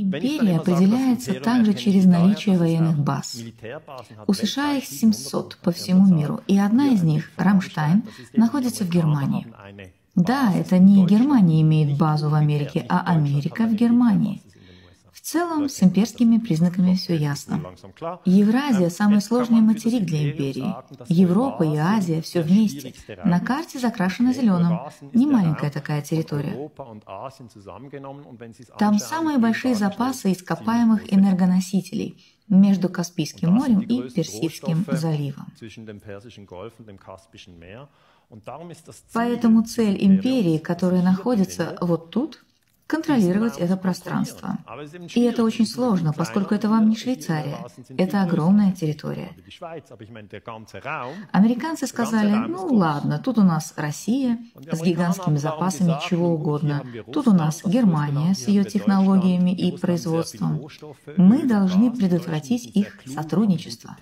Империя определяется также через наличие военных баз. У США их 700 по всему миру, и одна из них, Рамштайн, находится в Германии. Да, это не Германия имеет базу в Америке, а Америка в Германии. В целом, с имперскими признаками все ясно. Евразия – самый сложный материк для империи. Европа и Азия – все вместе. На карте закрашено зеленым. Не маленькая такая территория. Там самые большие запасы ископаемых энергоносителей между Каспийским морем и Персидским заливом. Поэтому цель империи, которая находится вот тут, контролировать это пространство. И это очень сложно, поскольку это вам не Швейцария. Это огромная территория. Американцы сказали, ну ладно, тут у нас Россия с гигантскими запасами чего угодно. Тут у нас Германия с ее технологиями и производством. Мы должны предотвратить их сотрудничество.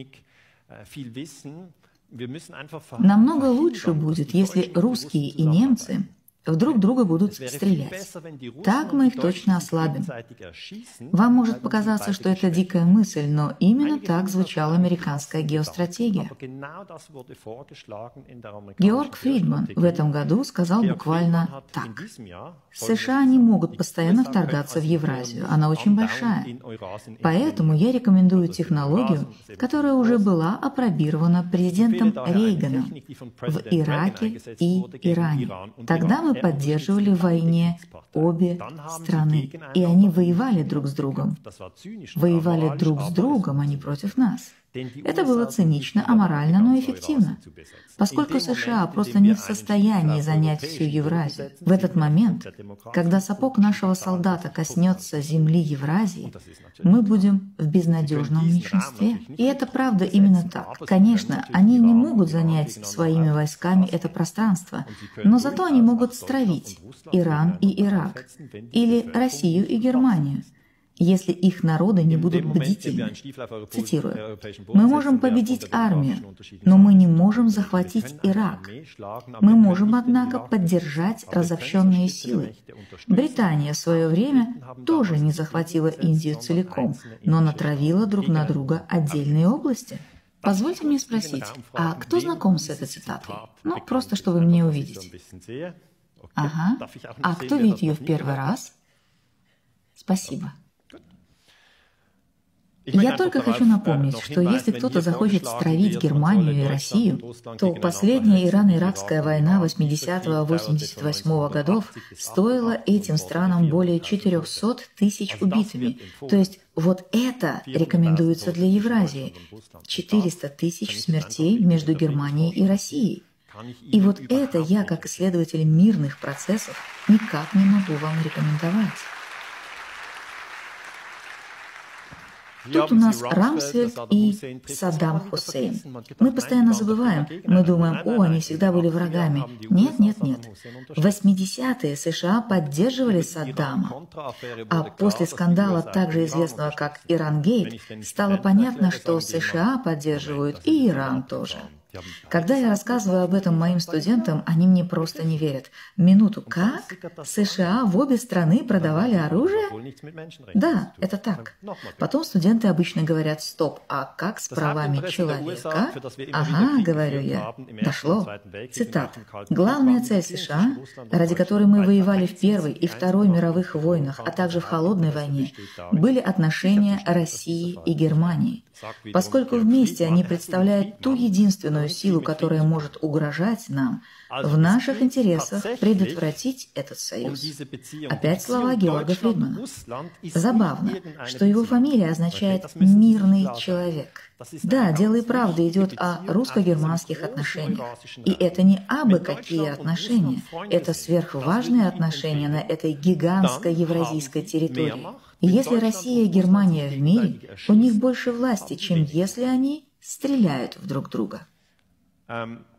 Намного лучше будет, если русские и немцы друг друга будут стрелять. Так мы их точно ослабим. Вам может показаться, что это дикая мысль, но именно так звучала американская геостратегия. Георг Фридман в этом году сказал буквально так. США не могут постоянно вторгаться в Евразию, она очень большая. Поэтому я рекомендую технологию, которая уже была апробирована президентом Рейганом в Ираке и Иране. Тогда мы поддерживали в войне обе страны, и они воевали друг с другом. Воевали друг с другом, а не против нас. Это было цинично, аморально, но эффективно. Поскольку США просто не в состоянии занять всю Евразию, в этот момент, когда сапог нашего солдата коснется земли Евразии, мы будем в безнадежном меньшинстве. И это правда именно так. Конечно, они не могут занять своими войсками это пространство, но зато они могут стравить Иран и Ирак, или Россию и Германию, если их народы не будут бдительны. Цитирую. «Мы можем победить армию, но мы не можем захватить Ирак. Мы можем, однако, поддержать разобщенные силы. Британия в свое время тоже не захватила Индию целиком, но натравила друг на друга отдельные области». Позвольте мне спросить, а кто знаком с этой цитатой? Ну, просто чтобы мне увидеть. Ага. А кто видит ее в первый раз? Спасибо. Я только хочу напомнить, что если кто-то захочет стравить Германию и Россию, то последняя Ирано-Иракская война 80-88 годов стоила этим странам более 400 тысяч убитыми. То есть вот это рекомендуется для Евразии. 400 тысяч смертей между Германией и Россией. И вот это я, как исследователь мирных процессов, никак не могу вам рекомендовать. Тут у нас Рамсфельд и Саддам Хусейн. Мы постоянно забываем, мы думаем, о, они всегда были врагами. Нет, нет, нет. В 80-е США поддерживали Саддама. А после скандала, также известного как Иран-гейт, стало понятно, что США поддерживают и Иран тоже. Когда я рассказываю об этом моим студентам, они мне просто не верят. Минуту, как? США в обе страны продавали оружие? Да, это так. Потом студенты обычно говорят, стоп, а как с правами человека? Ага, говорю я, дошло. Цитата. Главная цель США, ради которой мы воевали в Первой и Второй мировых войнах, а также в Холодной войне, были отношения России и Германии. Поскольку вместе они представляют ту единственную силу, которая может угрожать нам, в наших интересах предотвратить этот союз. Опять слова Георга Фридмана. Забавно, что его фамилия означает «мирный человек». Да, дело и правда идет о русско-германских отношениях. И это не абы какие отношения, это сверхважные отношения на этой гигантской евразийской территории. И если Россия и Германия в мире, у них больше власти, чем если они стреляют в друг друга.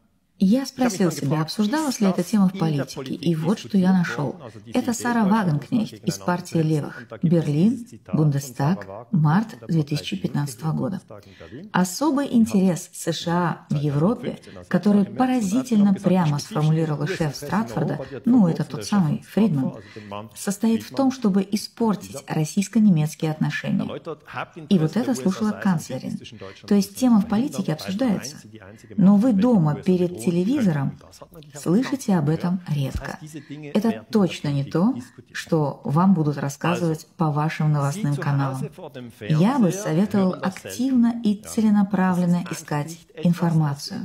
Я спросил себя, обсуждалась ли эта тема в политике, и вот что я нашел. Это Сара Вагенкнехт из партии левых. Берлин, Бундестаг, март 2015 года. Особый интерес США в Европе, который поразительно прямо сформулировал шеф Стратфорда, это тот самый Фридман, состоит в том, чтобы испортить российско-немецкие отношения. И вот это слушала канцлерин. То есть тема в политике обсуждается. Но вы дома перед телевизором слышите об этом редко. Это точно не то, что вам будут рассказывать по вашим новостным каналам. Я бы советовал активно и целенаправленно искать информацию.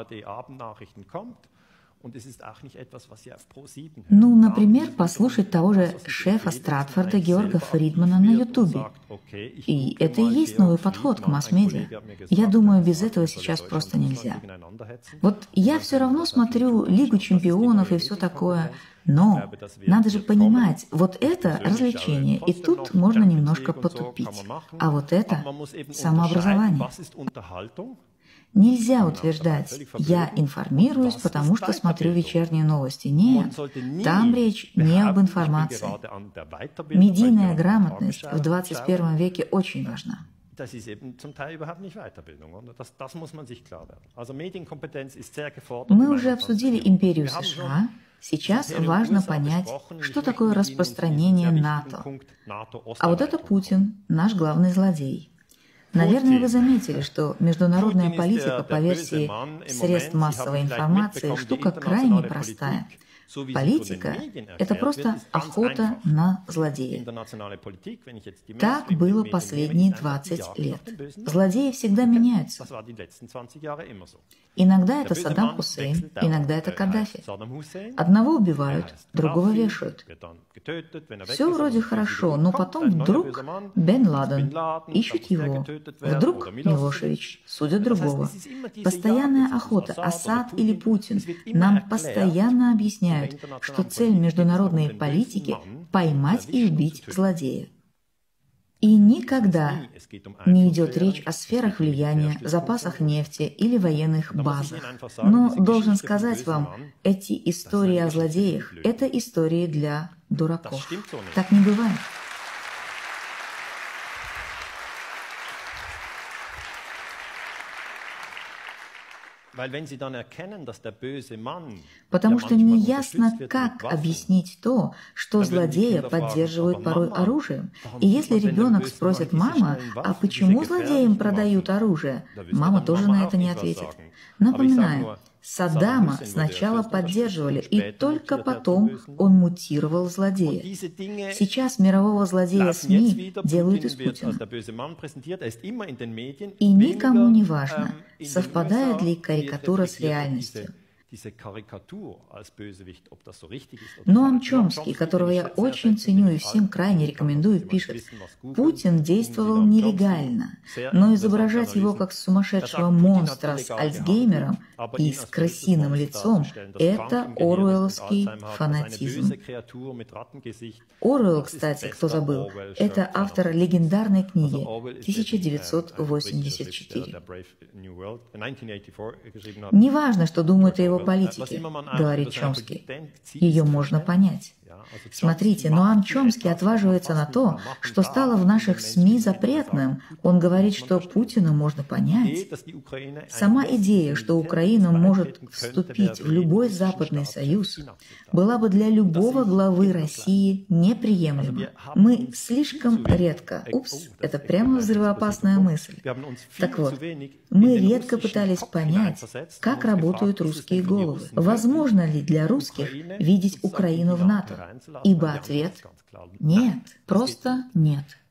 Например, послушать того же шефа Стратфорда Георга Фридмана на Ютубе. И это и есть новый подход к масс-медиа. Я думаю, без этого сейчас просто нельзя. Вот я все равно смотрю Лигу чемпионов и все такое, но надо же понимать, вот это развлечение, и тут можно немножко потупить. А вот это самообразование. Нельзя утверждать, я информируюсь, потому что смотрю вечерние новости. Нет, там речь не об информации. Медийная грамотность в 21 веке очень важна. Мы уже обсудили империю США. Сейчас важно понять, что такое распространение НАТО. А вот это Путин, наш главный злодей. Наверное, вы заметили, что международная политика по версии средств массовой информации штука крайне простая. Политика – это просто охота на злодея. Так было последние 20 лет. Злодеи всегда меняются. Иногда это Саддам Хусейн, иногда это Каддафи. Одного убивают, другого вешают. Все вроде хорошо, но потом вдруг Бен Ладен, ищут его. Вдруг Милошевич, судят другого. Постоянная охота, Асад или Путин, нам постоянно объясняют, что цель международной политики – поймать и убить злодея. И никогда не идет речь о сферах влияния, запасах нефти или военных базах. Но, должен сказать вам, эти истории о злодеях – это истории для дураков. Так не бывает. Потому что неясно, как объяснить то, что злодея поддерживают порой оружием. И если ребенок спросит: «Мама, а почему злодеям продают оружие?», мама тоже на это не ответит. Напоминаю, Саддама сначала поддерживали, и только потом он мутировал в злодея. Сейчас мирового злодея СМИ делают из Путина. И никому не важно, совпадает ли карикатура с реальностью. Ноам Чомски, которого я очень ценю и всем крайне рекомендую, пишет: «Путин действовал нелегально, но изображать его как сумасшедшего монстра с Альцгеймером и с крысиным лицом – это оруэлловский фанатизм». Оруэлл, кстати, кто забыл, это автор легендарной книги 1984. «Неважно, что думают о его политике», говорит Чомски. Ее можно понять. Смотрите, Ноам Чомски отваживается на то, что стало в наших СМИ запретным. Он говорит, что Путина можно понять. Сама идея, что Украина может вступить в любой Западный Союз, была бы для любого главы России неприемлема. Мы слишком редко... это прямо взрывоопасная мысль. Так вот, мы редко пытались понять, как работают русские головы. Возможно ли для русских видеть Украину в НАТО? Ибо ответ – нет, просто нет.